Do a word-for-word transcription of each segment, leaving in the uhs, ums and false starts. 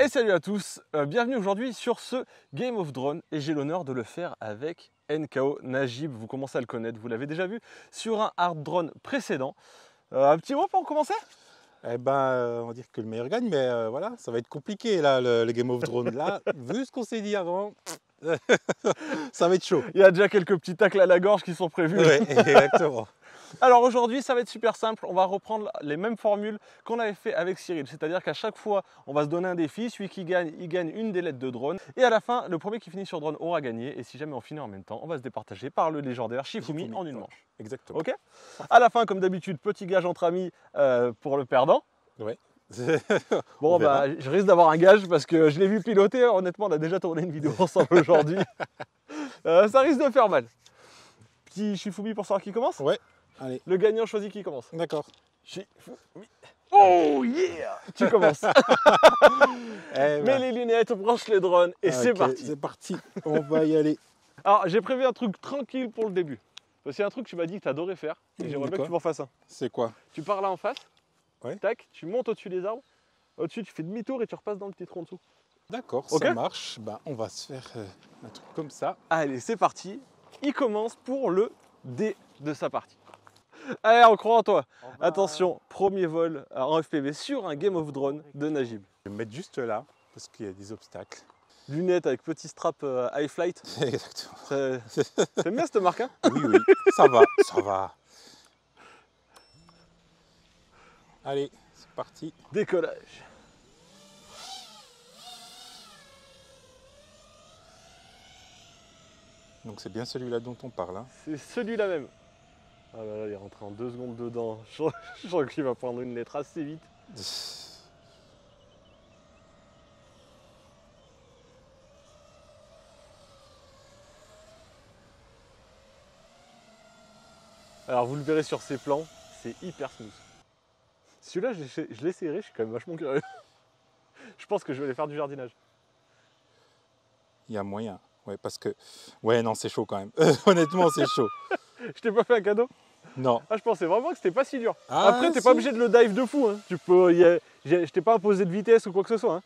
Et salut à tous, euh, bienvenue aujourd'hui sur ce Game of Drone et j'ai l'honneur de le faire avec N K O Najib. Vous commencez à le connaître, vous l'avez déjà vu sur un hard drone précédent. Euh, un petit mot pour commencer? Eh ben, euh, on va dire que le meilleur gagne, mais euh, voilà, ça va être compliqué là, le, le Game of Drone. Là, vu ce qu'on s'est dit avant, ça va être chaud. Il y a déjà quelques petits tacles à la gorge qui sont prévus. Ouais, exactement. Alors aujourd'hui, ça va être super simple. On va reprendre les mêmes formules qu'on avait fait avec Cyril. C'est-à-dire qu'à chaque fois, on va se donner un défi. Celui qui gagne, il gagne une des lettres de drone. Et à la fin, le premier qui finit sur drone aura gagné. Et si jamais on finit en même temps, on va se départager par le légendaire Shifumi en une manche. Exactement. Ok. À la fin, comme d'habitude, petit gage entre amis euh, pour le perdant. Ouais. Bon, bah, je risque d'avoir un gage parce que je l'ai vu piloter. Honnêtement, on a déjà tourné une vidéo ensemble aujourd'hui. euh, ça risque de faire mal. Petit Shifumi pour savoir qui commence. Ouais. Allez. Le gagnant choisit qui commence. D'accord. Shifumi. Oh yeah. Tu commences. Eh ben. Mets les lunettes, branche les drones et Okay, c'est parti. C'est parti. On va y aller. Alors, j'ai prévu un truc tranquille pour le début. C'est un truc que tu m'as dit que tu adorais faire. Et j'aimerais bien que tu m'en fasses un. C'est quoi? Tu pars là en face. Ouais. Tac, tu montes au-dessus des arbres. Au-dessus, tu fais demi-tour et tu repasses dans le petit trou en dessous. D'accord, Okay. ça marche. Ben, on va se faire euh, un truc comme ça. Allez, c'est parti. Il commence pour le D de sa partie. Allez, on croit en toi. Va... Attention, premier vol en F P V sur un Game of Drone de Najib. Je vais me mettre juste là parce qu'il y a des obstacles. Lunettes avec petit strap euh, high flight. Exactement. T'aimes bien cette marque, hein? Oui, oui, ça va, ça va. Allez, c'est parti. Décollage. Donc c'est bien celui-là dont on parle. Hein. C'est celui-là même. Ah là là, il est rentré en deux secondes dedans. Je, je sens qu'il va prendre une lettre assez vite. Alors vous le verrez sur ces plans, c'est hyper smooth. Celui-là, je l'ai serré, je suis quand même vachement curieux. Je pense que je vais aller faire du jardinage. Il y a moyen, ouais, parce que... Ouais, non, c'est chaud quand même. Honnêtement, c'est chaud. Je t'ai pas fait un cadeau? Non. Ah, je pensais vraiment que c'était pas si dur. Ah, Après, t'es si. pas obligé de le dive de fou. Hein. Tu peux, y a, je t'ai pas imposé de vitesse ou quoi que ce soit. Hein.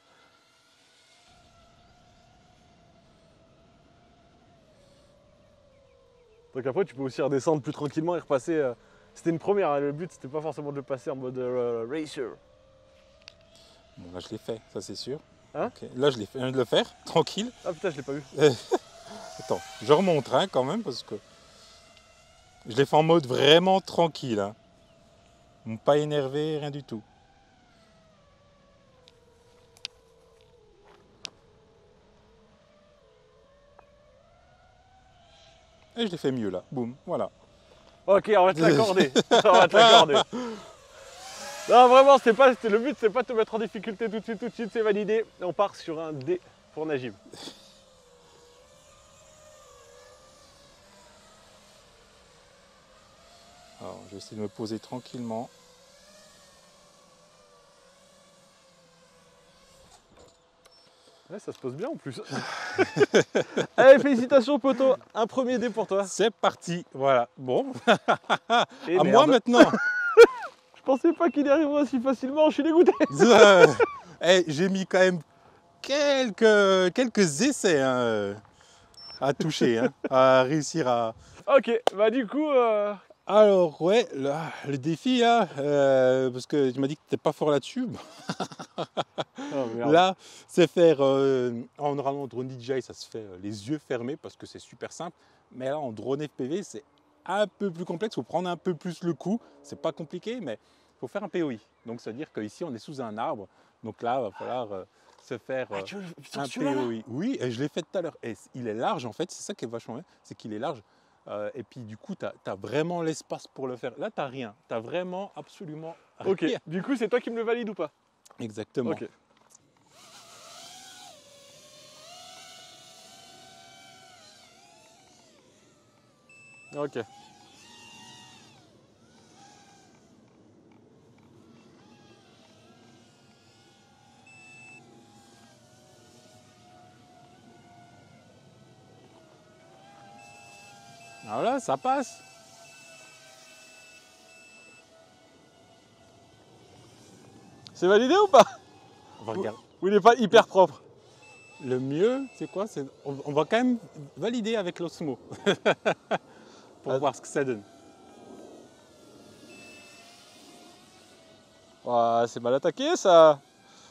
Donc après, tu peux aussi redescendre plus tranquillement et repasser. Euh... C'était une première, hein. Le but c'était pas forcément de le passer en mode euh, racer. Bon, là, je l'ai fait, ça c'est sûr. Hein? Okay. Là, je l'ai fait, je viens de le faire, tranquille. Ah putain, je l'ai pas vu. Attends, je remonte hein, quand même, parce que... Je l'ai fait en mode vraiment tranquille. Hein. Pas énervé, rien du tout. Et je l'ai fait mieux là, boum, voilà. Ok, on va te l'accorder. On va te l'accorder. Non, vraiment, c'était pas, c'était le but, c'est pas de te mettre en difficulté tout de suite, tout de suite, c'est validé. On part sur un D pour Najib. Alors, je vais essayer de me poser tranquillement. Ouais, ça se pose bien en plus. Allez, félicitations poto, un premier dé pour toi. C'est parti, voilà. Bon, Et à merde. moi maintenant. Je pensais pas qu'il y arriverait aussi facilement, je suis dégoûté. Hey, j'ai mis quand même quelques, quelques essais hein, à toucher, hein, à réussir à... Ok, bah du coup... Euh... Alors ouais, là, le défi là, euh, parce que tu m'as dit que tu n'étais pas fort là-dessus. Oh, là, c'est faire, euh, en normalement en drone D J I, ça se fait euh, les yeux fermés parce que c'est super simple. Mais là, en drone F P V, c'est un peu plus complexe, il faut prendre un peu plus le coup. C'est pas compliqué, mais il faut faire un P O I. Donc, ça veut dire qu'ici, on est sous un arbre. Donc là, il va falloir euh, se faire euh, ah, un P O I. Oui, et je l'ai fait tout à l'heure. Et il est large, en fait, c'est ça qui est vachement bien, c'est qu'il est large. Euh, et puis du coup, tu as, as vraiment l'espace pour le faire. Là, tu n'as rien. Tu as vraiment absolument rien. Ok, du coup, c'est toi qui me le valide ou pas? Exactement. Ok. Ok. Alors là, ça passe. C'est validé ou pas? On va regarder. Ou il n'est pas hyper propre? Le mieux, c'est quoi? C'est on, on va quand même valider avec l'osmo pour Ah. voir ce que ça donne. Ouais, c'est mal attaqué ça.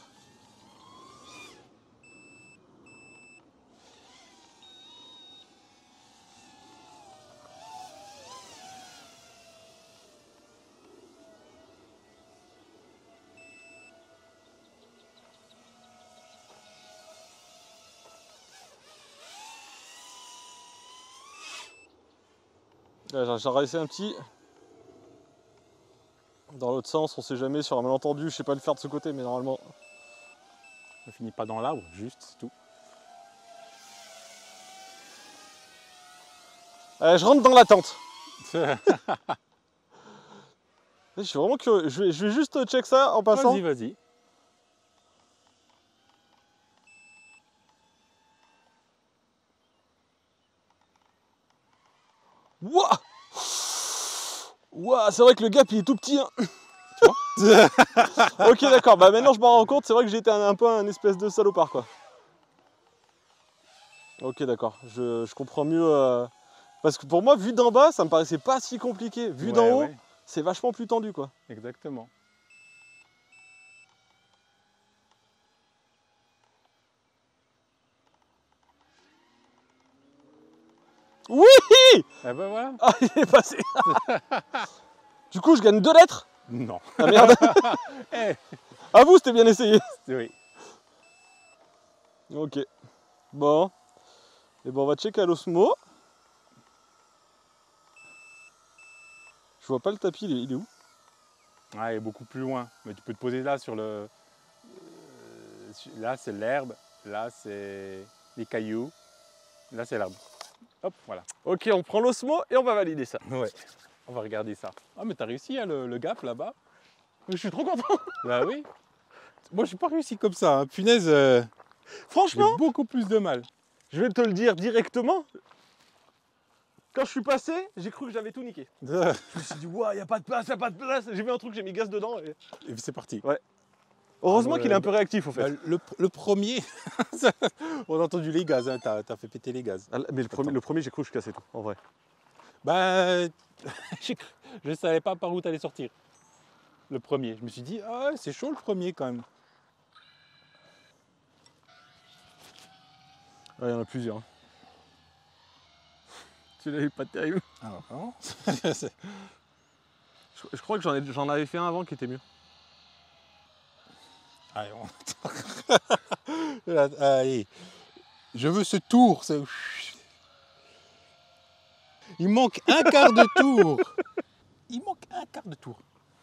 J'en réussi un petit. Dans l'autre sens, on sait jamais sur un malentendu, je sais pas le faire de ce côté, mais normalement. Ça finit pas dans l'arbre, juste, c'est tout. Allez, je rentre dans la tente. Je suis vraiment curieux. Je vais, je vais juste check ça en passant. Vas-y, vas-y. Wouah! Wouah, c'est vrai que le gap il est tout petit. Hein. Ok, d'accord. Bah maintenant je m'en rends compte. C'est vrai que j'étais un, un peu un espèce de salopard quoi. Ok, d'accord. Je, je comprends mieux. Euh... Parce que pour moi, vu d'en bas, ça me paraissait pas si compliqué. Vu Ouais, d'en haut, ouais. c'est vachement plus tendu quoi. Exactement. Oui! Eh ben voilà. Ah, il est passé. Du coup, je gagne deux lettres. Non. Ah merde. Eh, À vous, c'était bien essayé. oui. Ok. Bon. Et bon, on va checker à l'osmo. Je vois pas le tapis, il est, il est où? Ah, il est beaucoup plus loin. Mais tu peux te poser là sur le. euh, Là, c'est l'herbe. Là, c'est les cailloux. Là, c'est l'arbre. Hop, voilà. Ok, on prend l'osmo et on va valider ça. Ouais. On va regarder ça. Ah, mais t'as réussi hein, le, le gap là-bas? Je suis trop content. Bah oui. Moi, je suis pas réussi comme ça. Hein. Punaise, euh, j'ai Franchement, beaucoup plus de mal. je vais te le dire directement. Quand je suis passé, j'ai cru que j'avais tout niqué. Et Je me suis dit, waouh, il n'y a pas de place, il n'y a pas de place. J'ai vu un truc, j'ai mis gaz dedans. Et... c'est parti. Ouais. Heureusement Ah, qu'il est un peu réactif au fait. Bah, le, le premier, on a entendu les gaz, hein, t'as, t'as fait péter les gaz. Ah, mais le premier, le premier j'ai cru que je cassais tout, en vrai. Bah, je ne savais pas par où t'allais sortir. Le premier, je me suis dit, ah, c'est chaud le premier quand même. Ouais, il y en a plusieurs. Tu l'as eu pas terrible. Alors, non. Je, je crois que j'en, ai, j'en avais fait un avant qui était mieux. Allez, on... Allez, je veux ce tour. Ce... Il manque un quart de tour. Il manque un quart de tour.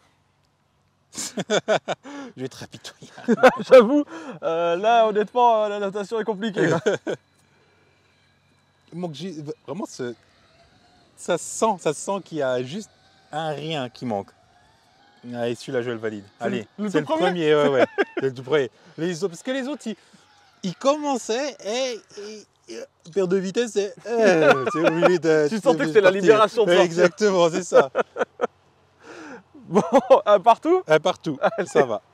Je vais te rapitoyer. J'avoue, euh, là honnêtement, la natation est compliquée. Quoi. Il manque juste... Vraiment, ce... ça sent, ça sent qu'il y a juste un rien qui manque. Allez, celui-là, je le valide. C'est Allez, le, le c'est tout le premier, premier, ouais, ouais. C'est le tout premier. Les autres, parce que les autres, ils, ils commençaient et, et, et perte de vitesse, et euh, c'est obligé de. Tu sentais que c'était la libération de sortir. Exactement, c'est ça. Bon, un partout. Un partout, Allez. ça va.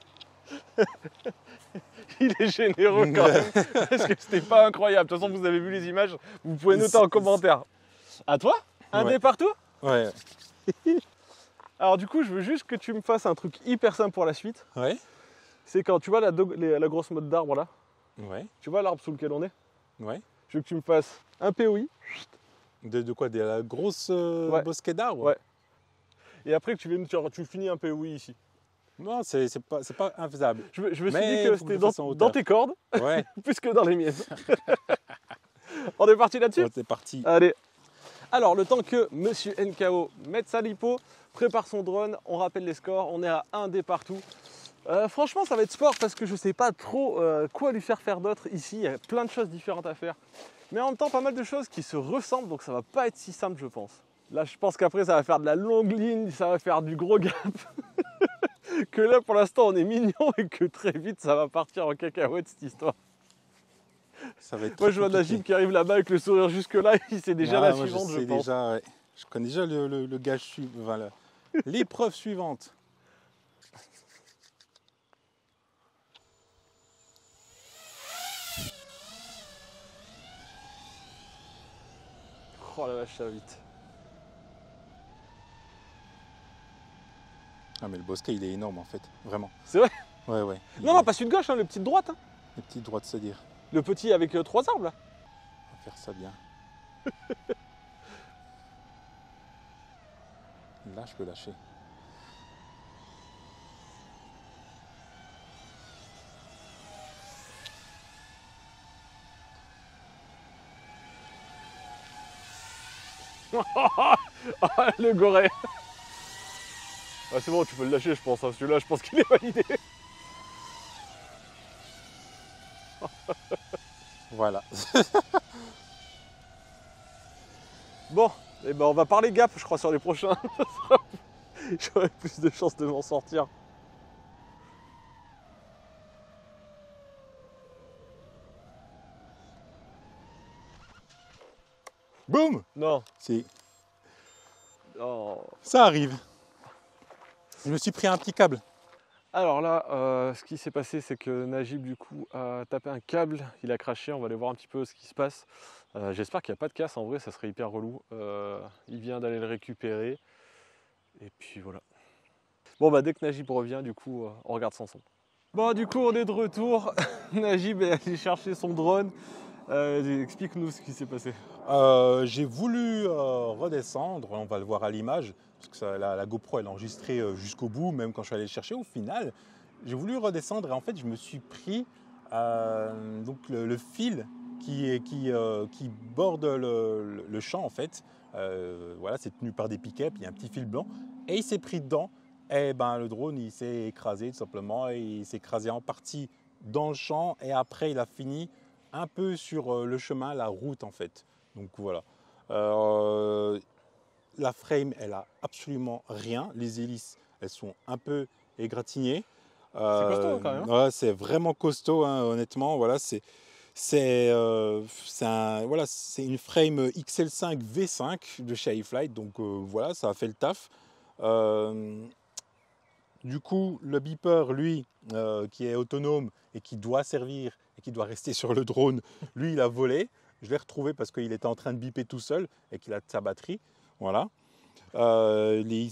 Il est généreux quand même. Parce que c'était pas incroyable. De toute façon, vous avez vu les images. Vous pouvez noter en commentaire. À toi? Un Ouais. dé partout? Ouais, Alors du coup, je veux juste que tu me fasses un truc hyper simple pour la suite. ouais, C'est quand tu vois la, do- les- la grosse mode d'arbre là. ouais, Tu vois l'arbre sous lequel on est? ouais. Je veux que tu me fasses un P O I. De, de quoi? De la grosse euh, Ouais. bosquet d'arbres? Ouais. Et après que tu, viennes, tu, tu finis un P O I ici. Non, c'est c'est pas, c'est pas infaisable. Je, me- je me suis Mais dit que faut que c'était je dans, fasse en hauteur. dans tes cordes, Ouais, plus que dans les miennes. On est parti là-dessus? bon, c'est parti. Allez. Alors, le temps que Monsieur N K O mette sa lipo, prépare son drone, on rappelle les scores, on est à un dé partout. Euh, franchement, ça va être sport parce que je sais pas trop euh, quoi lui faire faire d'autre ici. Il y a plein de choses différentes à faire. Mais en même temps, pas mal de choses qui se ressemblent, donc ça va pas être si simple, je pense. Là, je pense qu'après, ça va faire de la longue ligne, ça va faire du gros gap. Que là, pour l'instant, on est mignon et que très vite, ça va partir en cacahuète cette histoire. Ça va être Moi, très je vois compliqué. Najib qui arrive là-bas avec le sourire jusque-là, il sait déjà Ah, la moi, suivante, je, je, sais pense. déjà, ouais. Je connais déjà le, le, le gage suivant, enfin, le- l'épreuve suivante. Oh la vache, ça va vite. Ah mais le bosquet il est énorme en fait, vraiment. C'est vrai? Ouais ouais. Non, non, pas celui de gauche, hein, le petit de droite. Hein. Les petites droites, c'est-à-dire. Le petit avec euh, trois arbres là. On va faire ça bien. Là je peux lâcher. Ah, le goret. Ah, c'est bon, tu peux le lâcher, je pense. Hein. Celui-là, je pense qu'il est validé. Voilà. Bon, eh ben, on va parler gap, je crois, sur les prochains. J'aurai plus de chances de m'en sortir. Boum. Non. Si. Oh. Ça arrive. Je me suis pris un petit câble. Alors là, euh, ce qui s'est passé, c'est que Najib, du coup, a tapé un câble, il a craché, on va aller voir un petit peu ce qui se passe. Euh, J'espère qu'il n'y a pas de casse, en vrai, ça serait hyper relou. Euh, il vient d'aller le récupérer, et puis voilà. Bon, bah dès que Najib revient, du coup, euh, on regarde ça ensemble. Bon, du coup, on est de retour. Najib est allé chercher son drone. Euh, Explique-nous ce qui s'est passé. Euh, J'ai voulu euh, redescendre, on va le voir à l'image, parce que ça, la, la GoPro elle a enregistré euh, jusqu'au bout, même quand je suis allé le chercher. Au final, j'ai voulu redescendre et en fait je me suis pris euh, donc le, le fil qui, est, qui, euh, qui borde le, le, le champ en fait. Euh, voilà, c'est tenu par des piquets, puis il y a un petit fil blanc et il s'est pris dedans. Et ben le drone il s'est écrasé tout simplement, et il s'est écrasé en partie dans le champ et après il a fini un peu sur le chemin, la route en fait. Donc voilà. Euh, la frame, elle a absolument rien. Les hélices, elles sont un peu égratignées. Euh, c'est costaud quand même. Ouais, c'est vraiment costaud, hein, honnêtement. Voilà, c'est c'est euh, un, voilà, c'est une frame X L cinq V cinq de chez iFlight. Donc euh, voilà, ça a fait le taf. Euh, du coup, le beeper, lui, euh, qui est autonome et qui doit servir et qui doit rester sur le drone, lui, il a volé. Je l'ai retrouvé parce qu'il était en train de biper tout seul et qu'il a sa batterie. Voilà. Euh, les,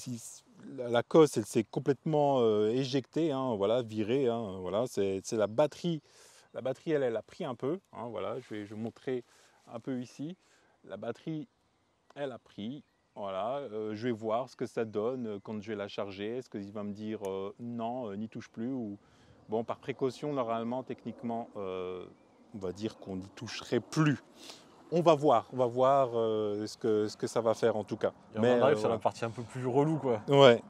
la cosse, elle s'est complètement euh, éjectée, hein, voilà, virée. Hein, voilà. C'est la batterie. La batterie, elle, elle a pris un peu. Hein, voilà. Je vais, je vais montrer un peu ici. La batterie, elle a pris. Voilà, euh, je vais voir ce que ça donne quand je vais la charger. Est-ce qu'il va me dire euh, non, euh, n'y touche plus ou... Bon, par précaution, normalement, techniquement, euh, on va dire qu'on n'y toucherait plus. On va voir, on va voir euh, ce, que, ce que ça va faire en tout cas. Et on Mais, en arrive euh, sur voilà. la partie un peu plus relou, quoi. Ouais.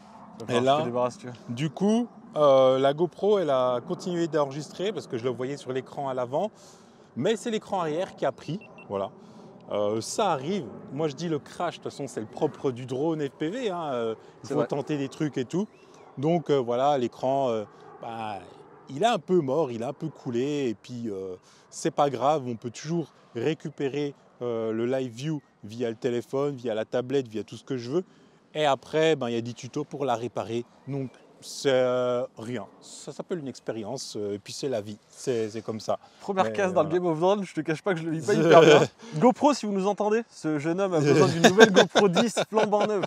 Et là, du coup, euh, la GoPro, elle a continué d'enregistrer parce que je le voyais sur l'écran à l'avant, mais c'est l'écran arrière qui a pris. Voilà. Euh, ça arrive. Moi, je dis le crash, de toute façon, c'est le propre du drone F P V. Hein. Euh, il faut vrai. tenter des trucs et tout. Donc, euh, voilà, l'écran, euh, bah, il est un peu mort, il a un peu coulé. Et puis, euh, c'est pas grave, on peut toujours récupérer euh, le live view via le téléphone, via la tablette, via tout ce que je veux. Et après, ben, il y a des tutos pour la réparer. Donc, c'est euh, rien. Ça s'appelle une expérience, euh, et puis c'est la vie. C'est comme ça. Première Mais, case dans voilà. le Game of Thrones, je te cache pas que je le vis pas hyper bien. GoPro, si vous nous entendez, ce jeune homme a besoin d'une nouvelle GoPro dix flambant neuve.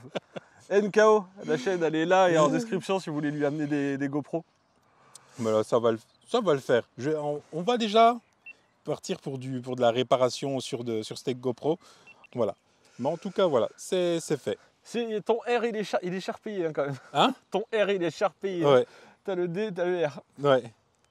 N K O, la chaîne, elle est là et en description si vous voulez lui amener des, des GoPro. Mais là, ça va le, ça va le faire. Je, on, on va déjà partir pour, du, pour de la réparation sur, de, sur cette GoPro. Voilà. Mais en tout cas, voilà, c'est fait. Ton R, il est cher, il est cher payé hein, quand même. Hein? Ton R, il est cher payé. Ouais. T'as le D, t'as le R. Ouais.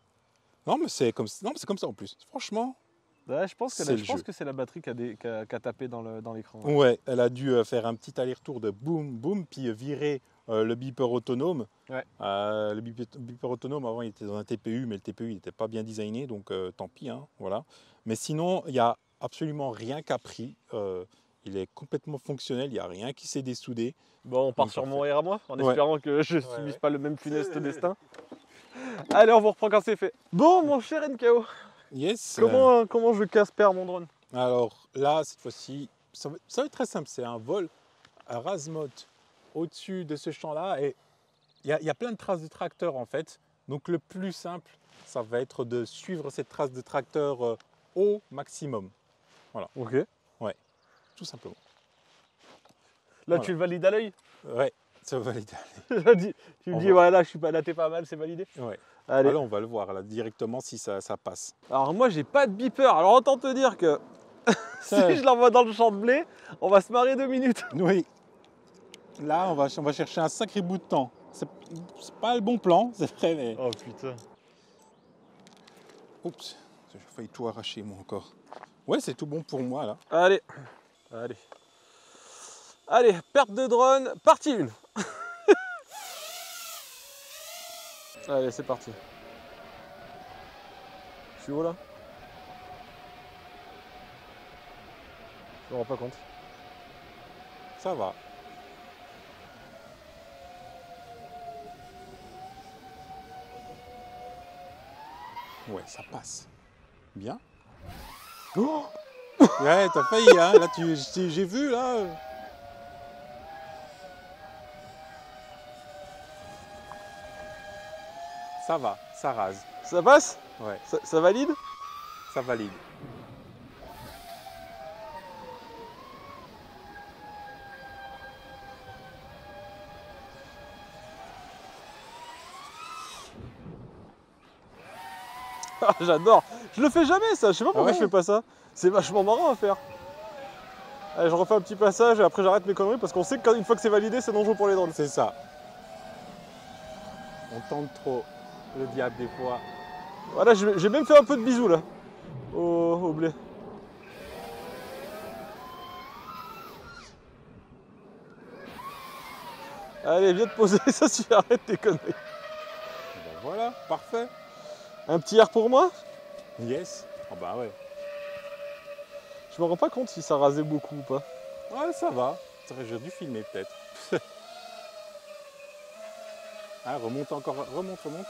Non, mais c'est comme, comme ça en plus. Franchement. Ouais, je pense que, c'est je pense que c'est la batterie qui a, des, qui a, qui a tapé dans l'écran. Dans ouais. ouais, elle a dû faire un petit aller-retour de boum, boum, puis virer euh, le beeper autonome. Ouais. Euh, le beeper, beeper autonome, avant, il était dans un T P U, mais le T P U, il n'était pas bien designé, donc euh, tant pis. Hein, voilà. Mais sinon, il n'y a absolument rien qu'a pris. Euh, il est complètement fonctionnel, il n'y a rien qui s'est dessoudé. Bon, on part donc, sur parfait. mon R à moi, en ouais. espérant que je ne ouais, subisse ouais. pas le même funeste destin. Allez, on vous reprend quand c'est fait. Bon, mon cher N K O. Yes. Comment, euh, comment je casse père mon drone? Alors là, cette fois-ci, ça, ça va être très simple. C'est un vol à ras-motte au-dessus de ce champ-là. Et il y, y a plein de traces de tracteur en fait. Donc le plus simple, ça va être de suivre cette trace de tracteur euh, au maximum. Voilà. Ok. Ouais. tout simplement. Là, Voilà. tu le valides à l'œil. Ouais, ça va valider. Là, tu tu me On dis, va- voilà, je suis pas là, t'es pas mal, c'est validé. Ouais. Allez. Ah là, on va le voir là, directement si ça, ça passe. Alors moi, j'ai pas de beeper. Alors autant te dire que si Ça- je l'envoie dans le champ de blé, on va se marrer deux minutes. Oui. Là, on va, on va chercher un sacré bout de temps. C'est c'est pas le bon plan, c'est vrai, mais... Oh putain. Oups, j'ai failli tout arracher, moi, encore. Ouais, c'est tout bon pour moi, là. Allez. Allez. Allez, perte de drone, partie une. Allez, c'est parti. Je suis où là? Je me rends pas compte. Ça va. Ouais, ça passe. Bien. Oh ouais, t'as failli, hein. Là, tu, j'ai j'ai vu, là. Ça va, ça rase. Ça passe? Ouais, ça, ça valide? ça valide. Ah, j'adore. Je le fais jamais ça, je sais pas pourquoi ouais je fais pas ça. C'est vachement marrant à faire. Allez, je refais un petit passage et après j'arrête mes conneries parce qu'on sait qu'une fois que c'est validé, c'est dangereux pour les drones. C'est ça. On tente trop le diable des fois. Voilà, j'ai j'ai même fait un peu de bisous là, au, au blé. Allez, viens te poser, ça suffit, arrête tes conneries. Ben voilà, parfait. Un petit air pour moi? Yes. Oh bah ouais. Je me rends pas compte si ça rasait beaucoup ou pas. Ouais, ça va. J'aurais dû filmer peut-être. Ah, remonte encore. Remonte, remonte.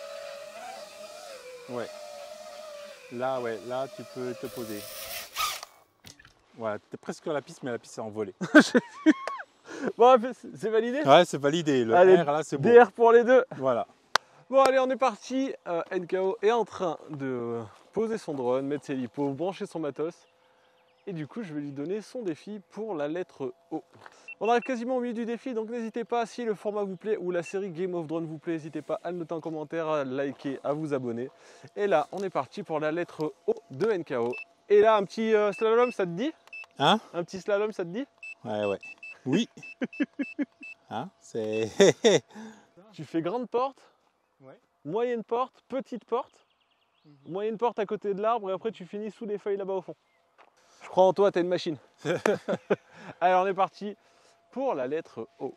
Ouais. Là, ouais, là, tu peux te poser. Voilà, t'es presque sur la piste, mais la piste s'est envolée. Bon, c'est validé? Ouais, c'est validé. Le Allez, R, là, c'est bon. D R pour les deux. Voilà. Bon, allez, on est parti. Euh, N K O est en train de poser son drone, mettre ses lipos, brancher son matos. Et du coup, je vais lui donner son défi pour la lettre O. On arrive quasiment au milieu du défi, donc n'hésitez pas, si le format vous plaît ou la série Game of Drone vous plaît, n'hésitez pas à le noter en commentaire, à liker, à vous abonner. Et là, on est parti pour la lettre O de N K O. Et là, un petit euh, slalom, ça te dit? Hein? Un petit slalom, ça te dit? Ouais, ouais. Oui. Hein? C'est... Tu fais grande porte, Ouais. moyenne porte, petite porte, Mhm. moyenne porte à côté de l'arbre et après tu finis sous les feuilles là-bas au fond. Je crois en toi, t'es une machine. Allez, on est parti pour la lettre O.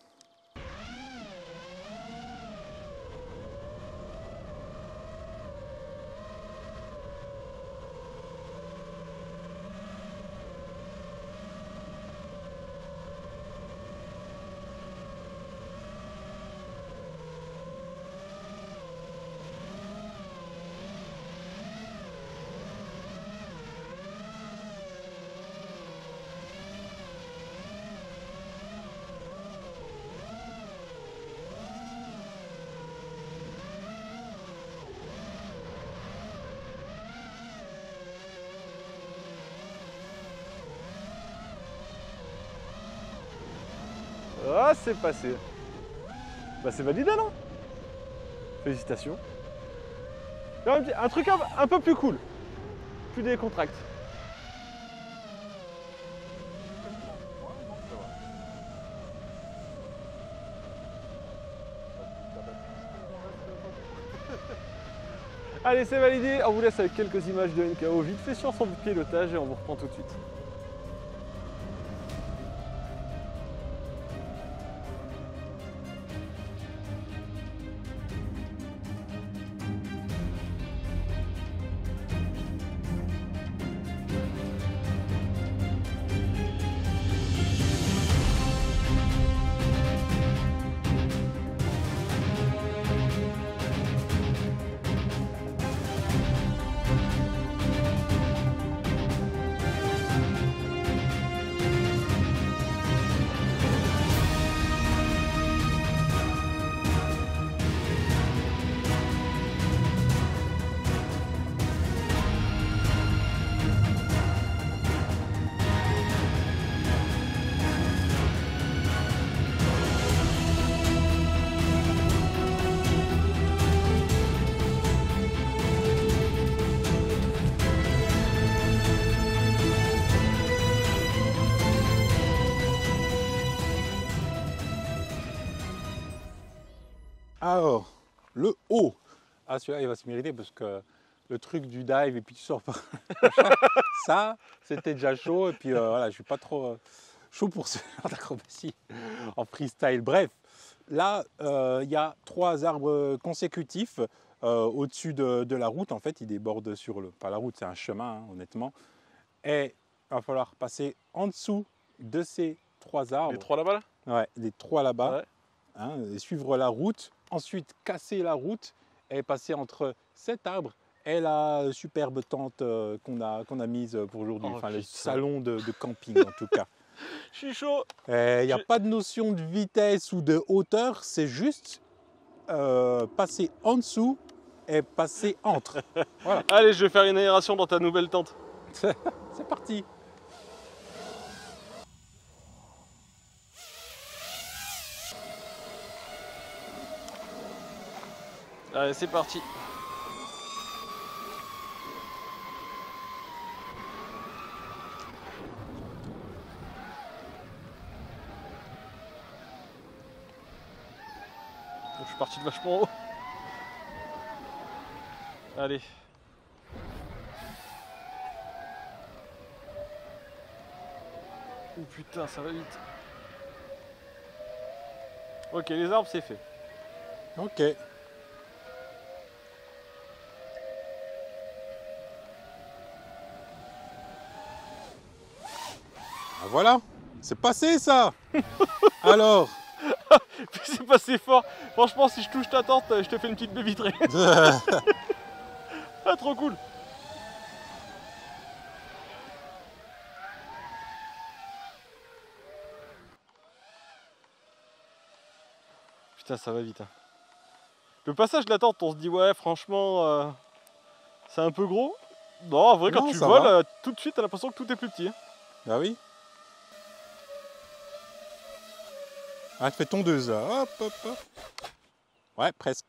Ah, c'est passé. Bah, c'est validé, non? Félicitations. Et un, petit- un truc un, un peu plus cool. Plus décontracté. Allez, c'est validé. On vous laisse avec quelques images de N K O vite fait sur son pilotage et on vous reprend tout de suite. Alors, le haut. Ah, celui-là, il va se mériter parce que le truc du dive et puis tu sors par ça, c'était déjà chaud. Et puis euh, voilà, je suis pas trop euh, chaud pour ce genre d'acrobatie en freestyle. Bref, là, euh, il y a trois arbres consécutifs euh, au-dessus de, de la route. En fait, ils débordent sur le... Pas la route, c'est un chemin, hein, honnêtement. Et il va falloir passer en dessous de ces trois arbres. Les trois là-bas là Ouais, les trois là-bas. Ouais. Hein, et suivre la route, ensuite casser la route et passer entre cet arbre et la superbe tente euh, qu'on a, qu'on a mise pour aujourd'hui, Oh, enfin le putain. salon de, de camping en tout cas. Je suis chaud. Il n'y a Je- pas de notion de vitesse ou de hauteur, c'est juste euh, passer en dessous et passer entre. Voilà, Allez, je vais faire une aération dans ta nouvelle tente. c'est parti. Allez, c'est parti. Je suis parti de vachement haut. Allez. Oh putain, ça va vite. Ok, les arbres, c'est fait. Ok. Ah, voilà, c'est passé ça. Alors, C'est passé fort. Franchement, si je touche ta tente, je te fais une petite baie vitrée. Ah, trop cool. Putain, ça va vite. Hein. Le passage de la tente, on se dit, ouais, franchement, euh, c'est un peu gros. Non, en vrai, quand Non, tu ça voles, va. euh, tout de suite, t'as l'impression que tout est plus petit. Hein. ah oui. Ah, fais tondeuse là. Hop, hop, hop. Ouais, presque.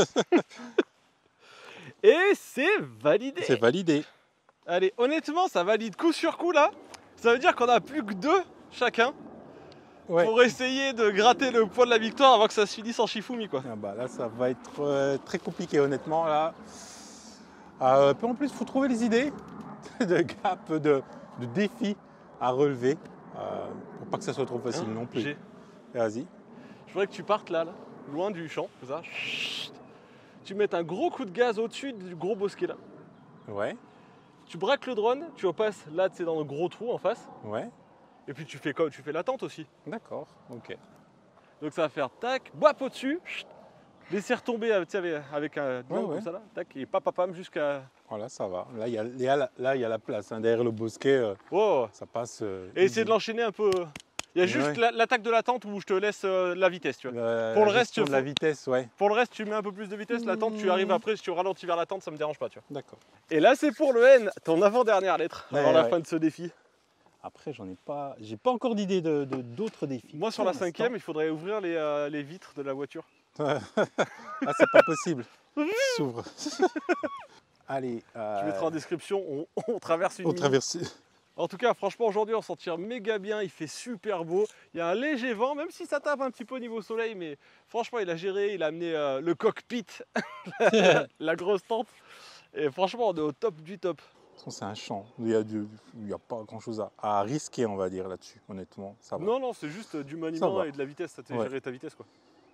Et c'est validé. C'est validé. Allez, honnêtement, ça valide coup sur coup là. Ça veut dire qu'on a plus que deux chacun Ouais. pour essayer de gratter le poids de la victoire avant que ça se finisse en Shifumi quoi. Ah bah là, ça va être euh, très compliqué, honnêtement. Là. Euh, puis en plus, il faut trouver les idées de gap, de, de défis à relever euh, pour pas que ça soit trop facile non plus. J'ai- Vas-y. Je voudrais que tu partes là, là, loin du champ, comme ça. Chut. Tu mets un gros coup de gaz au-dessus du gros bosquet là. Ouais, Tu braques le drone, tu repasses là, c'est dans le gros trou en face. ouais. Et puis tu fais quoi? Tu fais la tente aussi. D'accord, ok. Donc ça va faire tac, boap au-dessus, chut. Laisser retomber avec, tu sais, avec- avec un Ouais, angle ouais. comme ça là, tac, et papapam jusqu'à. Voilà, ça va. Là, il y a, il y a la- là, il y a la place. hein. Derrière le bosquet, euh, Oh. ça passe. euh, Et easy. essayer de l'enchaîner un peu. Il y a Ouais. juste la- l'attaque de la tente où je te laisse euh, la vitesse, tu vois. Euh, Pour le la reste, gestion faut- de la vitesse, ouais. Pour le reste, tu mets un peu plus de vitesse, la tente, tu arrives après, si tu ralentis vers la tente, ça me dérange pas, tu vois. D'accord. Et là, c'est pour le N, ton avant-dernière lettre, Ouais, avant la ouais. fin de ce défi. Après, j'en ai pas, j'ai pas encore d'idée de, de- d'autres défis. Moi, sur pour la cinquième, il faudrait ouvrir les, euh, les vitres de la voiture. l'instant. ah, c'est pas possible. S'ouvre. Allez. euh, Tu mettras en description, on, on traverse une on mine. traverse. En tout cas, franchement, aujourd'hui, on s'en tire méga bien. Il fait super beau. Il y a un léger vent, même si ça tape un petit peu au niveau soleil. Mais franchement, il a géré. Il a amené euh, le cockpit, la grosse tente. Et franchement, on est au top du top. De toute façon, c'est un champ. Il n'y a, du- il y a pas grand-chose à, à risquer, on va dire, là-dessus. Honnêtement, ça va. Non, non, c'est juste du Ça maniement va. et de la vitesse. Ça t'a Ouais. géré ta vitesse, quoi.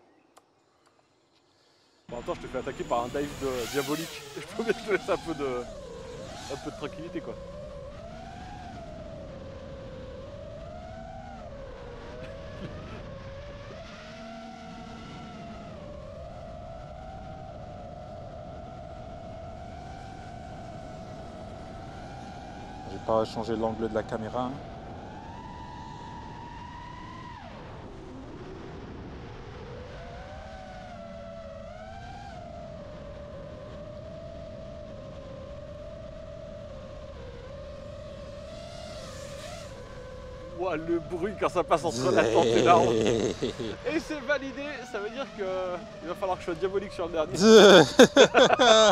Bon, attends, je te fais attaquer par un dive de diabolique. Je peux bien te laisser un peu de, un peu de tranquillité, quoi. J'ai pas changé l'angle de la caméra. hein. Ouah, le bruit quand ça passe entre la tente et l'arbre. Et c'est validé, ça veut dire qu'il va falloir que je sois diabolique sur le dernier.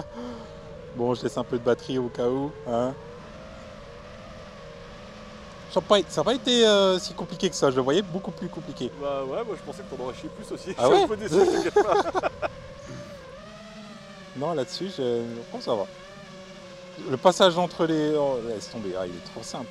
Bon, je laisse un peu de batterie au cas où. hein. Ça n'a pas, ça a pas été euh, si compliqué que ça, je le voyais beaucoup plus compliqué. Bah ouais, moi je pensais que t'en aurais chié plus aussi. Ah je suis ouais un peu déçu, t'inquiète pas. Non, là-dessus, je, je pense que ça va. Le passage entre les... Oh, laisse tomber, ah, il est trop simple.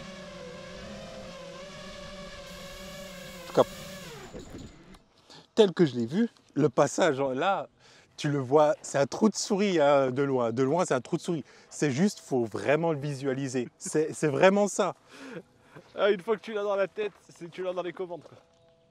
En tout cas, tel que je l'ai vu, le passage là, tu le vois, c'est un trou de souris hein, de loin. De loin, c'est un trou de souris. C'est juste, faut vraiment le visualiser. C'est c'est vraiment ça. Ah, une fois que tu l'as dans la tête, c'est que tu l'as dans les commandes. Quoi.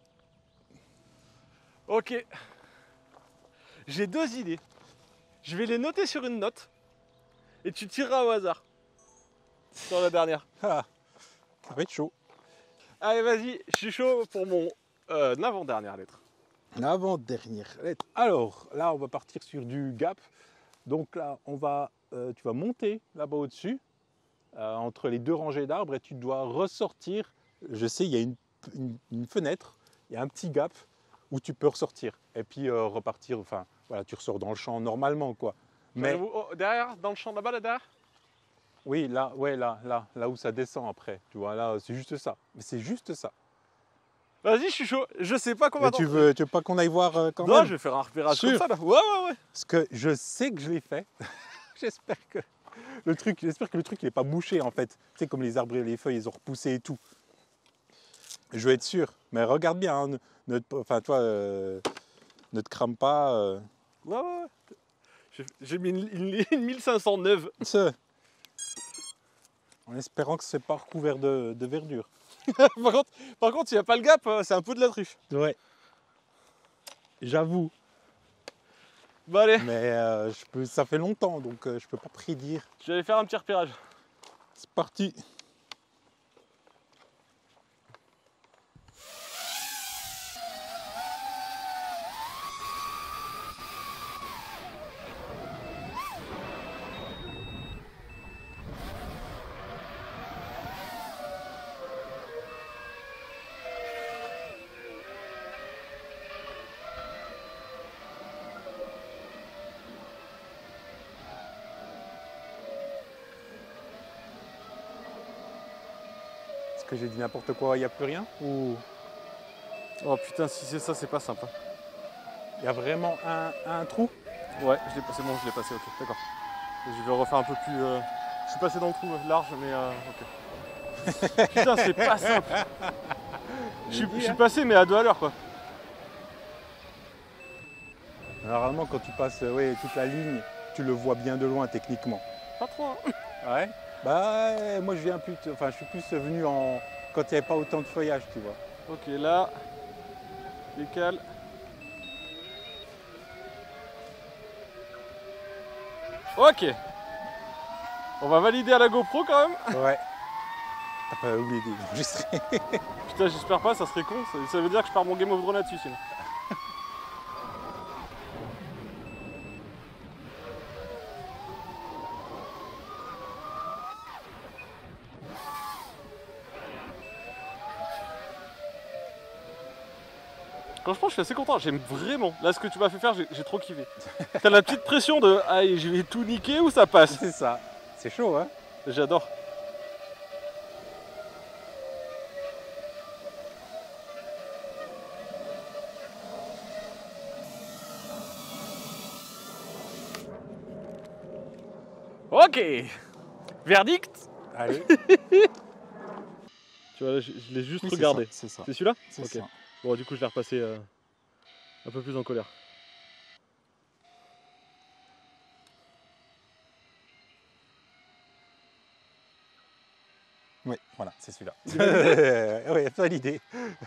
Ok. J'ai deux idées. Je vais les noter sur une note et tu tireras au hasard. Sur la dernière. Ah, ça va être chaud. Allez, vas-y, je suis chaud pour mon euh, avant-dernière lettre. L'avant-dernière lettre. Alors, là, on va partir sur du gap. Donc là, on va, euh, tu vas monter là-bas au-dessus, euh, entre les deux rangées d'arbres, et tu dois ressortir. Je sais, il y a une, une- une fenêtre, il y a un petit gap où tu peux ressortir. Et puis euh, repartir, enfin, voilà, tu ressors dans le champ normalement, quoi. Mais Mais oh, derrière, dans le champ là-bas, là derrière. oui, là, ouais, là, là, là où ça descend après. Tu vois, là, c'est juste ça. Mais c'est juste ça. Vas-y, je suis chaud. Je sais pas qu'on va Mais tu veux, tu veux pas qu'on aille voir euh, quand Non, même? je vais faire un repérage Sûr. comme ça là. Ouais, ouais, ouais. Parce que je sais que je l'ai fait. J'espère que le truc, j'espère que le truc il est pas bouché en fait. Tu sais comme les arbres et les feuilles ils ont repoussé et tout. Je veux être sûr. Mais regarde bien, hein, ne, ne- enfin toi, euh, ne te crame pas. Euh, Ouais, ouais, ouais. J'ai- J'ai mis une, une ligne mille cinq cent neuf. ce- en espérant que c'est pas recouvert de, de verdure. par contre, par contre, il n'y a pas le gap, euh, c'est un peu de la truffe. Ouais. J'avoue. Bon allez, Mais euh, je peux, ça fait longtemps donc euh, je peux pas prédire. je vais aller faire un petit repérage. C'est parti. Est-ce que j'ai dit n'importe quoi? Il n'y a plus rien? Ou Oh putain, si c'est ça, c'est pas simple. hein. il y a vraiment un, un trou? Ouais, je l'ai passé, bon, je l'ai passé, ok, d'accord. Je vais refaire un peu plus. euh, Je suis passé dans le trou euh, large, mais euh, ok. Putain, c'est pas simple. Je suis- je suis passé, mais à deux à l'heure quoi. Normalement, quand tu passes euh, ouais, toute la ligne, tu le vois bien de loin techniquement. Pas trop. Hein. Ouais. Bah, ouais, moi je viens plus, t- enfin, je suis plus venu en quand il n'y avait pas autant de feuillage, tu vois. Ok, là, décale. Ok. On va valider à la GoPro quand même. Ouais. T'as pas oublié d'enregistrer. Putain, j'espère pas, ça serait con. Ça, ça veut dire que je pars mon Game of Thrones là-dessus sinon. Franchement, je suis assez content. J'aime vraiment. Là, ce que tu m'as fait faire, j'ai j'ai trop kiffé. T'as la petite pression de ah, je vais tout niquer ou ça passe. C'est ça. C'est chaud, hein. J'adore. Ok. Verdict. Allez. Tu vois, là, je, je l'ai juste Oui, c'est regardé. ça, C'est ça. C'est celui-là. C'est Ok. ça. Bon, du coup, je l'ai repassé euh, un peu plus en colère. Oui, voilà, c'est celui-là. Ouais, validé.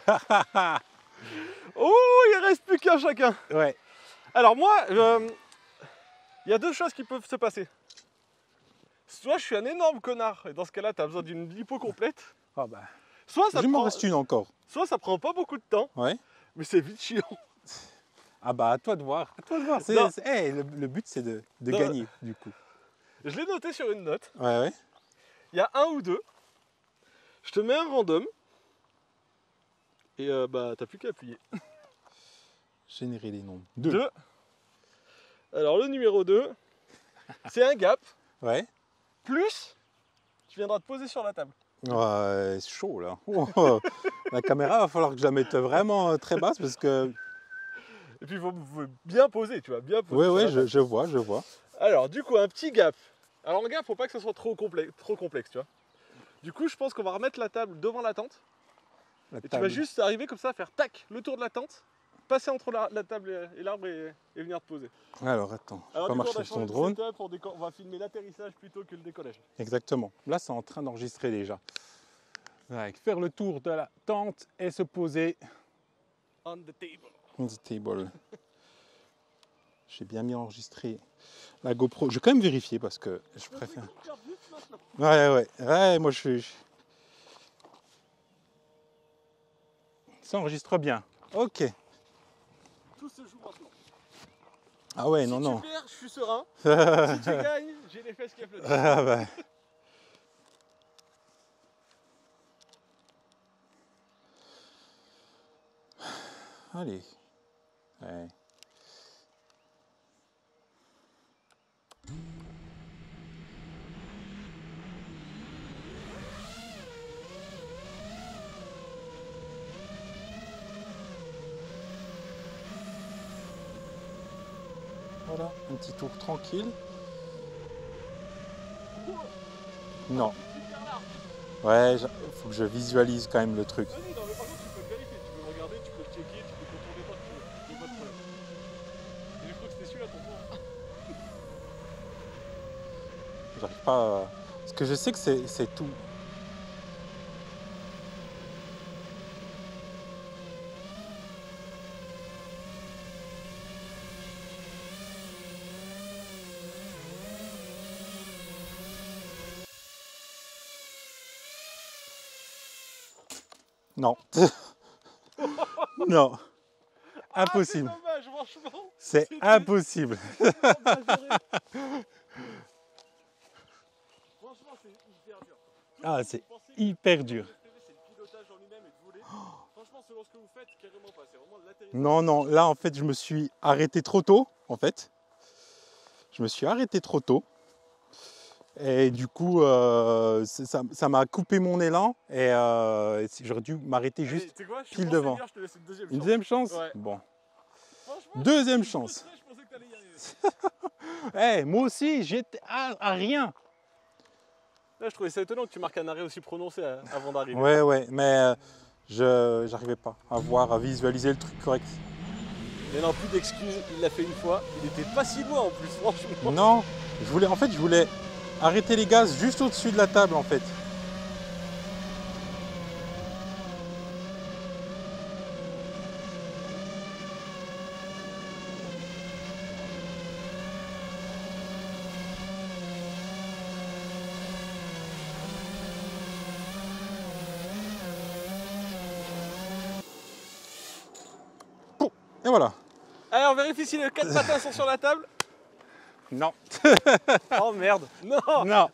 Oh, il reste plus qu'un chacun. Ouais. Alors moi, euh, il y a deux choses qui peuvent se passer. Soit je suis un énorme connard, et dans ce cas-là, tu as besoin d'une lipo complète. Ah bah. Soit ça, Il m'en prend, reste une encore. soit ça prend pas beaucoup de temps, Ouais. mais c'est vite chiant. Ah bah à toi de voir. À toi de voir. C'est, Non. c'est- hey, le, le but c'est de, de Non. gagner du coup. Je l'ai noté sur une note. Ouais ouais. Il y a un ou deux. Je te mets un random. Et euh, bah t'as plus qu'à appuyer. Générer les nombres. Deux. Deux. Alors le numéro deux, c'est un gap. Ouais. Plus, tu viendras te poser sur la table. Ouais, c'est chaud là. Oh, la caméra, va falloir que je la mette vraiment très basse parce que. Et puis il faut, faut bien poser, tu vois, bien poser. Oui, sur oui, la je, table. je vois, je vois. Alors du coup, un petit gap. Alors le gap, faut pas que ce soit trop complexe, trop complexe, tu vois. Du coup, je pense qu'on va remettre la table devant la tente. La Et tu table. vas juste arriver comme ça, faire tac, le tour de la tente, passer entre la, la table et, et l'arbre et, et venir te poser. Alors attends, je Alors vais du pas coup, on marcher a sur ton changé de drone. setup, on, déco- on va filmer l'atterrissage plutôt que le décollage. Exactement. Là, c'est en train d'enregistrer déjà. Ouais, faire le tour de la tente et se poser On the table. on the table. J'ai bien mis enregistré la GoPro. Je vais quand même vérifier parce que je préfère. Ouais, ouais, ouais, moi je suis. Ça enregistre bien. Ok. Tout se joue maintenant. Ah ouais, Si non, tu non. perds, je suis serein. Si tu gagnes, j'ai les fesses qui applaudissent. Ah bah. Allez. Ouais. Voilà, un petit tour tranquille. Non. Ouais, il faut que je visualise quand même le truc. Vas-y, non, mais par contre, tu peux le vérifier, tu peux le regarder, tu peux le checker, tu peux contourner tant que tu veux. Il n'y a pas de problème. Et je crois que c'était celui-là ton point. J'arrive pas à... Parce que je sais que c'est c'est tout. Non. Non. Impossible. Ah, c'est dommage, franchement. C'est C'était impossible. pas géré. Franchement, c'est hyper dur. Tout Ah, le c'est monde pense que hyper dur. le P V, c'est le pilotage en lui-même et de voler. Franchement, selon ce que vous faites, carrément pas. C'est vraiment de l'atterrissage. Non, non, là en fait je me suis arrêté trop tôt, en fait. Je me suis arrêté trop tôt. Et du coup, euh, c'est- ça ça m'a coupé mon élan et euh, j'aurais dû m'arrêter Allez, juste tu sais quoi, je suis pile bon devant. seigneur, je te laisse une deuxième Une chance. deuxième chance. Ouais. Bon. Franchement, Deuxième je suis chance. frustré, je pensais que t'allais y arriver. Eh, moi aussi, j'étais à, à rien. Là, je trouvais ça étonnant que tu marques un arrêt aussi prononcé euh, avant d'arriver. Ouais, ouais, mais euh, je j'arrivais pas à voir, à visualiser le truc correct. Mais non, plus d'excuses, il l'a fait une fois. Il était pas si loin en plus, franchement. Non, je voulais, en fait, je voulais arrêter les gaz juste au-dessus de la table, en fait. Et voilà. Allez, on vérifie si les quatre patins sont sur la table. Non. Oh merde. Non. Non.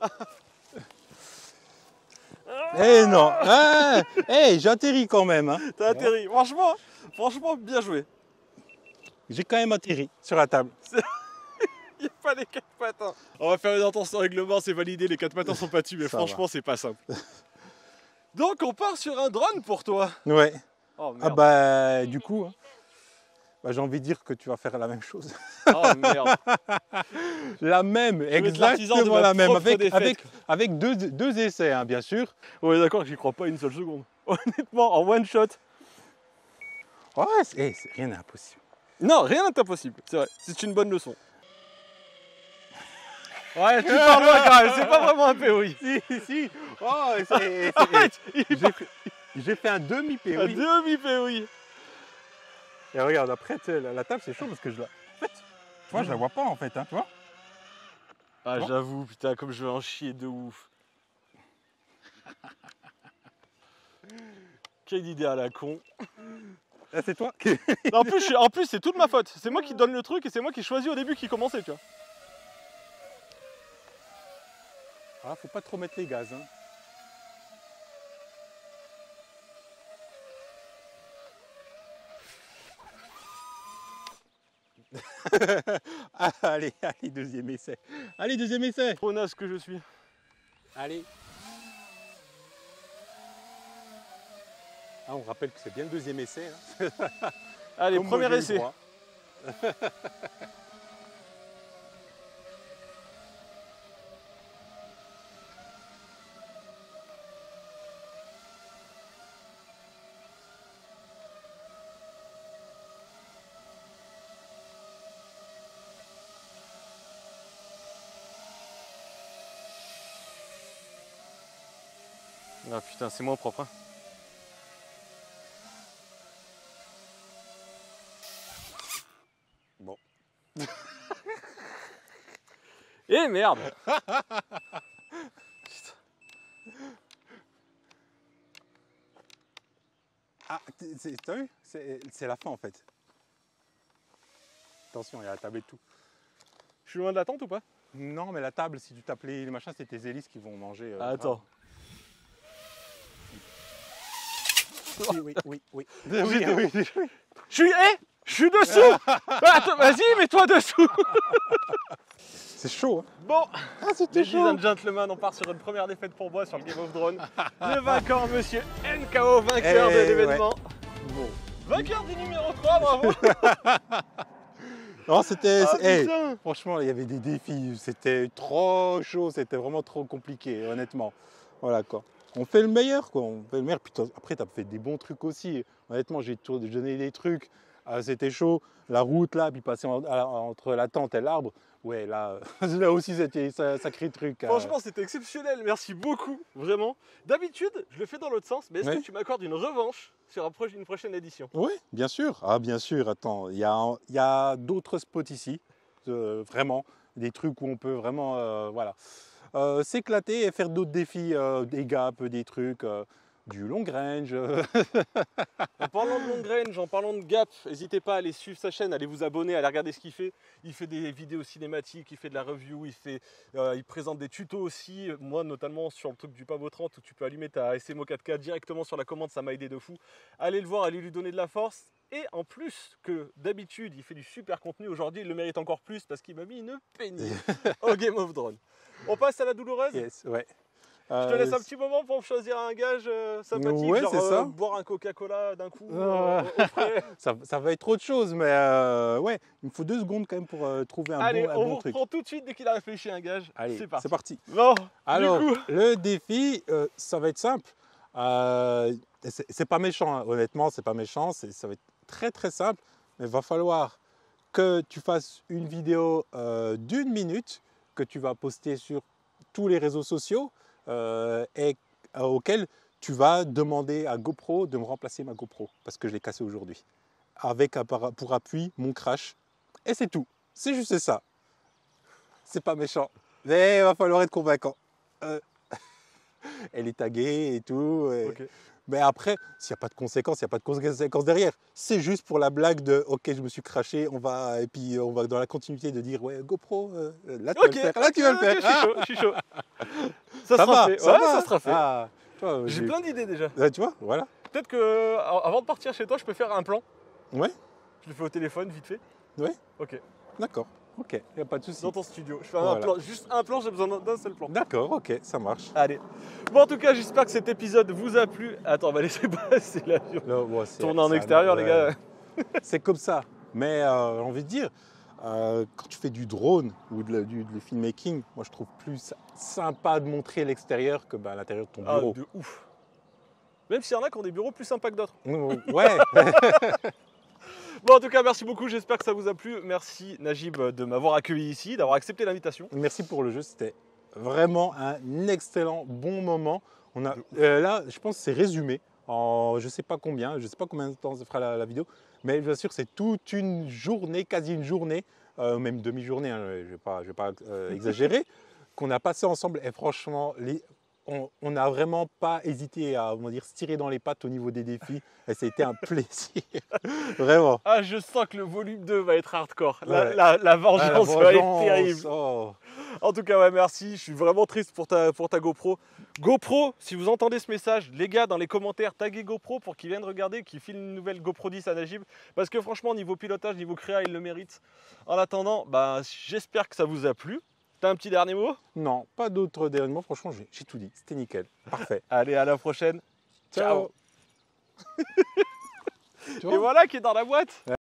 Eh non. Ah, hey, j'atterris quand même. Hein. T'as atterri. Franchement, franchement, bien joué. J'ai quand même atterri sur la table. Il n'y a pas les quatre patins. On va faire une intention règlement, c'est validé, les quatre patins sont pas dessus, mais Ça franchement, c'est pas simple. Donc, on part sur un drone pour toi. Ouais. Oh Ah merde. bah du coup, hein, bah, j'ai envie de dire que tu vas faire la même chose. Oh merde. La même, vais être l'artisan de exactement ma la même, propre avec, défaite. avec, avec deux, deux essais, hein, bien sûr. Ouais, d'accord, j'y crois pas une seule seconde. Honnêtement, en one shot. Ouais, c'est eh, c'est- rien n'est impossible. Non, rien n'est impossible, c'est vrai. C'est une bonne leçon. Ouais, tu parles loin quand même, c'est pas vraiment un P O I. Si, si. Oh, c'est- Arrête, c'est- il j'ai fait, j'ai fait un demi-P Un oui. demi-P O I. Et regarde, après, tu sais, la, la table, c'est chaud parce que je la... En fait, tu vois, je la vois pas, en fait, hein, tu vois. Ah, Bon. j'avoue, putain, comme je vais en chier de ouf. Quelle idée à la con. Là, c'est toi. En plus, je suis- en plus, c'est toute ma faute. C'est moi qui donne le truc et c'est moi qui choisis au début qui commençait, tu vois. Ah, faut pas trop mettre les gaz, hein. Ah, allez, allez, deuxième essai. Allez, deuxième essai. Trop naze que je suis. Allez. Ah, on rappelle que c'est bien le deuxième essai. Hein. Allez, Comme moi, premier j'ai eu essai. droit. Ah putain, c'est moins propre. Hein. Bon. Eh merde. Ah, t'as vu? C'est la fin en fait. Attention, il y a la table et tout. Je suis loin de la tente ou pas? Non, mais la table, si tu tapes les machins, c'est tes hélices qui vont manger. Euh, ah, attends. Oui, oui, oui, oui. oui, oui, oui, oui. Je suis, eh, je suis dessous. Attends, vas-y, mets-toi dessous. C'est chaud. Hein. Bon, ah, c'était ladies and gentlemen, on part sur une première défaite pour moi sur le Game of Drone. Le vainqueur, monsieur N K O, vainqueur Eh, de l'événement. Ouais. Bon. Vainqueur du numéro trois, bravo. Non, c'était. Ah, hey, franchement, il y avait des défis. C'était trop chaud. C'était vraiment trop compliqué, honnêtement. Voilà quoi. On fait le meilleur, quoi. On fait le meilleur. Puis après, tu as fait des bons trucs aussi. Honnêtement, j'ai donné des trucs. Ah, c'était chaud. La route là, puis passer en, à, entre la tente et l'arbre. Ouais, là, là aussi, c'était un sacré truc. Franchement, c'était exceptionnel. Merci beaucoup, vraiment. D'habitude, je le fais dans l'autre sens, mais est-ce ouais. que tu m'accordes une revanche sur une prochaine édition? Oui, bien sûr. Ah, bien sûr. Attends, il y a, y a d'autres spots ici. Euh, vraiment. Des trucs où on peut vraiment euh, voilà, euh, s'éclater et faire d'autres défis, euh, des gaps, des trucs, euh, du long range. En parlant de long range, en parlant de gap, n'hésitez pas à aller suivre sa chaîne, à aller vous abonner, à aller regarder ce qu'il fait. Il fait des vidéos cinématiques, il fait de la review, il, fait, euh, il présente des tutos aussi. Moi notamment sur le truc du Pavo trente où tu peux allumer ta S M O quatre K directement sur la commande, ça m'a aidé de fou. Allez le voir, allez lui donner de la force. Et en plus que d'habitude il fait du super contenu, aujourd'hui il le mérite encore plus parce qu'il m'a mis une peignée au Game of Drone. On passe à la douloureuse. Yes, ouais. Je te laisse un petit moment pour choisir un gage euh, sympathique, ouais, genre euh, ça. boire un Coca-Cola d'un coup. Euh, Euh, au frais. ça, ça va être trop de choses, mais euh, ouais, il me faut deux secondes quand même pour euh, trouver un Allez, bon, un on bon vous truc. reprend tout de suite dès qu'il a réfléchi à un gage. Allez, c'est parti. c'est parti. Bon, alors, du coup... le défi, euh, ça va être simple. Euh, c'est pas méchant, hein. Honnêtement, c'est pas méchant. Ça va être très très simple, mais il va falloir que tu fasses une vidéo euh, d'une minute que tu vas poster sur tous les réseaux sociaux euh, et euh, auquel tu vas demander à GoPro de me remplacer ma GoPro parce que je l'ai cassée aujourd'hui. Avec pour appui mon crash. Et c'est tout. C'est juste ça. C'est pas méchant. Mais il va falloir être convaincant. Euh, elle est taguée et tout. Et... Okay. Mais après, s'il n'y a pas de conséquences, il n'y a pas de conséquences derrière. C'est juste pour la blague de « Ok, je me suis craché, on va... » et puis on va dans la continuité de dire « Ouais, GoPro, euh, là tu okay, vas le faire, là tu vas le faire. Okay, » Je suis chaud, je suis chaud. Ça, ça sera va, fait. Ça, ouais, va. ça sera fait. Ah, j'ai plein d'idées déjà. Ouais, tu vois, voilà. Peut-être que avant de partir chez toi, je peux faire un plan. Ouais. Je le fais au téléphone, vite fait. Ouais. Ok. D'accord. Ok, il n'y a pas de souci. Dans ton studio. Je fais voilà. un plan, juste un plan, j'ai besoin d'un seul plan. D'accord, ok, ça marche. Allez. Bon, en tout cas, j'espère que cet épisode vous a plu. Attends, on va laisser passer l'avion. Ouais, tourner en extérieur, les gars. C'est comme ça. Mais euh, j'ai envie de dire, euh, quand tu fais du drone ou de, du, du filmmaking, moi je trouve plus sympa de montrer l'extérieur que bah, l'intérieur de ton bureau. Ah, de ouf. Même s'il y en a qui ont des bureaux plus sympas que d'autres. Ouais. Bon, en tout cas, merci beaucoup. J'espère que ça vous a plu. Merci, Najib, de m'avoir accueilli ici, d'avoir accepté l'invitation. Merci pour le jeu. C'était vraiment un excellent, bon moment. On a, euh, là, je pense que c'est résumé en je ne sais pas combien, je ne sais pas combien de temps ça fera la, la vidéo, mais bien sûr, c'est toute une journée, quasi une journée, euh, même demi-journée, hein, je ne vais pas, je vais pas euh, exagérer, qu'on a passé ensemble. Et franchement, les, on n'a vraiment pas hésité à on va dire, se tirer dans les pattes au niveau des défis. Et ça a été un plaisir. Vraiment. Ah, je sens que le volume deux va être hardcore. La, ouais. la, la, vengeance, ah, la vengeance va être terrible. Oh. En tout cas, ouais, merci. Je suis vraiment triste pour ta, pour ta GoPro. GoPro, si vous entendez ce message, les gars, dans les commentaires, taguez GoPro pour qu'ils viennent regarder, qu'ils filment une nouvelle GoPro dix à Najib. Parce que franchement, niveau pilotage, niveau créa, il le mérite. En attendant, bah, j'espère que ça vous a plu. T'as un petit dernier mot? Non, pas d'autres derniers mots. Franchement, j'ai tout dit. C'était nickel. Parfait. Allez, à la prochaine. Ciao. Ciao. Tu Et vois voilà qui est dans la boîte.